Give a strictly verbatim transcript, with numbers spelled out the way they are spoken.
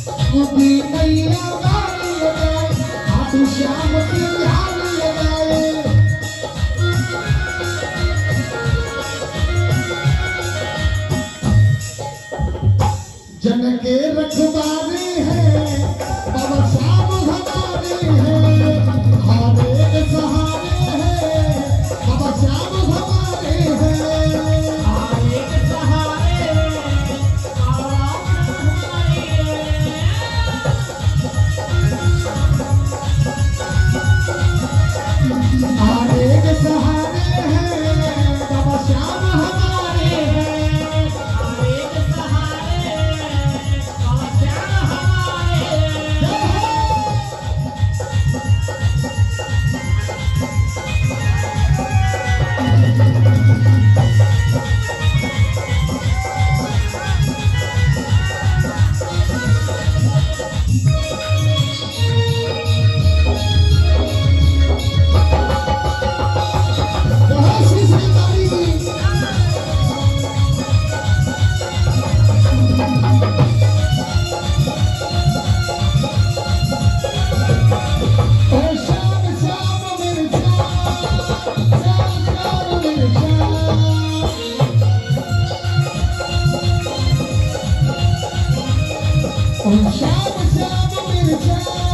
की नैया गाड़ी लगाए, खाटू श्याम की ध्यान लगाए। जन के रखवारे हैं बाबा श्याम हमारे हैं, हमारे के सहारे हैं बाबा श्याम हमारे हैं, हमारे के सहारे बाबा हमारे हैं। हमारे के सहारे हैं बाबा श्याम हमारे हैं, हमारे के सहारे बाबा श्याम हमारे हैं। बहुत सी सरकारी और श्याम श्याम मेरे श्याम, श्याम श्याम मेरे श्याम। और श्याम श्याम मेरे श्याम,